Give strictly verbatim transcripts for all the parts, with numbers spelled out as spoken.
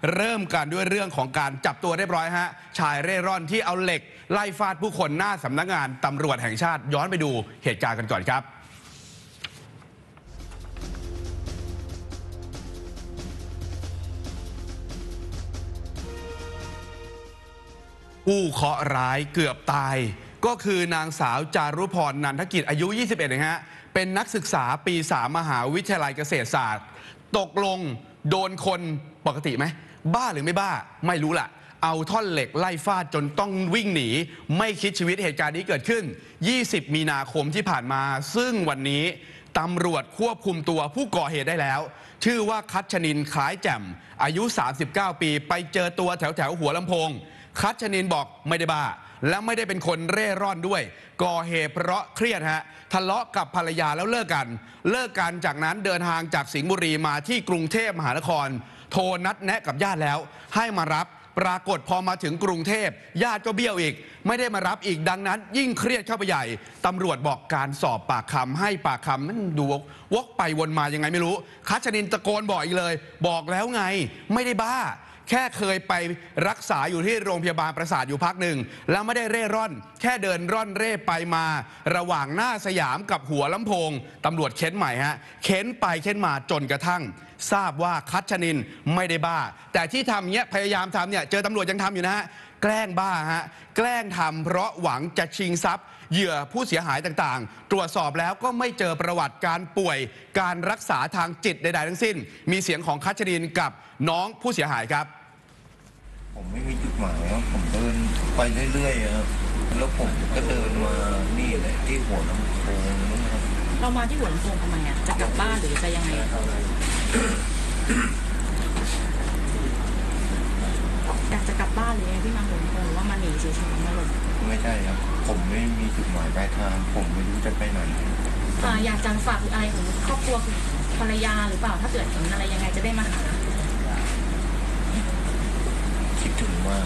เริ่มกันด้วยเรื่องของการจับตัวเรียบร้อยฮะชายเร่ร่อนที่เอาเหล็กไล่ฟาดผู้คนหน้าสำนักงานตำรวจแห่งชาติย้อนไปดูเหตุการณ์กันก่อนครับผู้เคราะห์ร้ายเกือบตายก็คือนางสาวจารุพรนันทกิจอายุยี่สิบเอ็ดนะฮะเป็นนักศึกษาปีสามมหาวิทยาลัยเกษตรศาสตร์ตกลงโดนคนปกติไหมบ้าหรือไม่บ้าไม่รู้ล่ะเอาท่อนเหล็กไล่ฟาดจนต้องวิ่งหนีไม่คิดชีวิตเหตุการณ์นี้เกิดขึ้นยี่สิบมีนาคมที่ผ่านมาซึ่งวันนี้ตำรวจควบคุมตัวผู้ก่อเหตุได้แล้วชื่อว่าคัชนินคล้ายแจ่มอายุสามสิบเก้าปีไปเจอตัวแถวแถวหัวลำโพงคัชนินบอกไม่ได้บ้าและไม่ได้เป็นคนเร่ร่อนด้วยก่อเหตุเพราะเครียดฮะทะเลาะกับภรรยาแล้วเลิกกันเลิกกันจากนั้นเดินทางจากสิงห์บุรีมาที่กรุงเทพมหานครโทรนัดแนะกับญาติแล้วให้มารับปรากฏพอมาถึงกรุงเทพญาติก็เบี้ยวอีกไม่ได้มารับอีกดังนั้นยิ่งเครียดเข้าไปใหญ่ตำรวจบอกการสอบปากคำให้ปากคำมันดูวกไปวนมายังไงไม่รู้คัชนินตะโกนบอกอีกเลยบอกแล้วไงไม่ได้บ้าแค่เคยไปรักษาอยู่ที่โรงพยาบาลประสาทอยู่พักหนึ่งแล้วไม่ได้เร่ร่อนแค่เดินร่อนเร่ไปมาระหว่างหน้าสยามกับหัวลำโพงตำรวจเค้นใหม่ฮะเค้นไปเค้นมาจนกระทั่งทราบว่าคัชนินไม่ได้บ้าแต่ที่ทำเนี้ยพยายามทำเนี่ยเจอตำรวจยังทำอยู่นะฮะแกล้งบ้าฮะแกล้งทำเพราะหวังจะชิงทรัพย์เหยื่อผู้เสียหายต่างๆตรวจสอบแล้วก็ไม่เจอประวัติการป่วยการรักษาทางจิตใดๆทั้งสิ้นมีเสียงของคัชนินกับน้องผู้เสียหายครับผมไม่มีจุดหมายครับผมเดินไปเรื่อยๆครับแล้วผมก็เดินมานี่แหละที่หัวลำโพงนะครับเรามาที่หัวลำโพงทำไมอ่ะจะกลับบ้านหรือจะยังไงอยากจะกลับบ้านหรือยังไงที่มาหัวลำโพงหรือว่ามาหนีเฉยๆมาหลบไม่ใช่ครับผมไม่มีจุดหมายปลายทางผมไม่รู้จะไปไหนอยากจะฝากอะไรของครอบครัวภรรยาหรือเปล่าถ้าเกิดเห็นอะไรยังไงจะได้มาหาคิดถึงว่า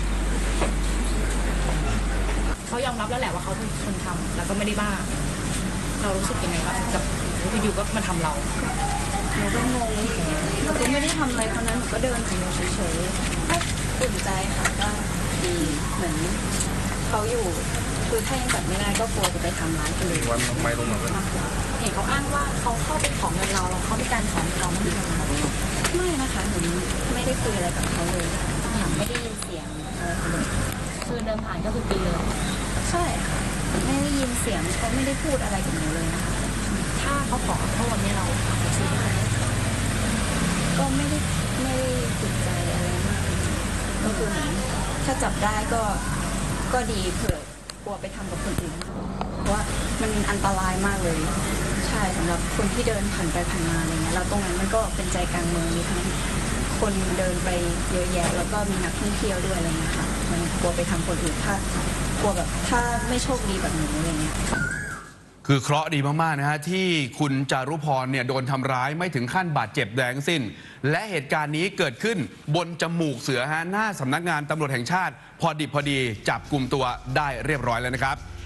เขายอมรับแล้วแหละว่าเขาเป็นคนทำแล้วก็ไม่ได้บ้าเรารู้สึกยังไงบ้างกับอยู่ๆก็มาทำเราหนูก็งงหนูก็ไม่ได้ทำอะไรเพราะนั้นหนูก็เดินของหนูเฉยๆก็ตื่นใจค่ะก็ดีเหมือนเขาอยู่คือถ้ายังจับไม่ได้ก็กลัวจะไปทำร้ายคนอื่นวันไม่ลงมาเห็นเขาอ้างว่าเขาเข้าไปของเงินเราเราเขามีการของเงินเราไม่ได้ไม่นะคะหนูไม่ได้คุยอะไรกับเขาเลยไม่ได้ยินเสียงอะไรเลยคือเดินผ่านก็คือตีเลยใช่ค่ะไม่ได้ยินเสียงเขาไม่ได้พูดอะไรกับหนูเลยนะคะถ้าเขาขอโทษนี่เราชี้ให้ก็ไม่ได้ไม่ได้ติดใจอะไรมากก็คือถ้าจับได้ก็ก็ดีเผื่อกลัวไปทำกับคนอื่นเพราะว่ามันอันตรายมากเลยใช่สำหรับคนที่เดินผ่านไปผ่านมาอะไรเงี้ยเราตรงนั้นมันก็เป็นใจกลางเมืองมีทั้งคนเดินไปเยอะแยะแล้วก็มีนักท่องเที่ยวด้วยอะไรเงี้ยค่ะมันกลัวไปทำคนอื่นถ้ากลัวแบบถ้าไม่โชคดีแบบหนูอะไรเงี้ยคือเคราะห์ดีมากๆนะฮะที่คุณจารุพรเนี่ยโดนทำร้ายไม่ถึงขั้นบาดเจ็บแดงสิ้นและเหตุการณ์นี้เกิดขึ้นบนจมูกเสือฮะหน้าสำนักงานตำรวจแห่งชาติพอดิบพอดีจับกลุ่มตัวได้เรียบร้อยแล้วนะครับ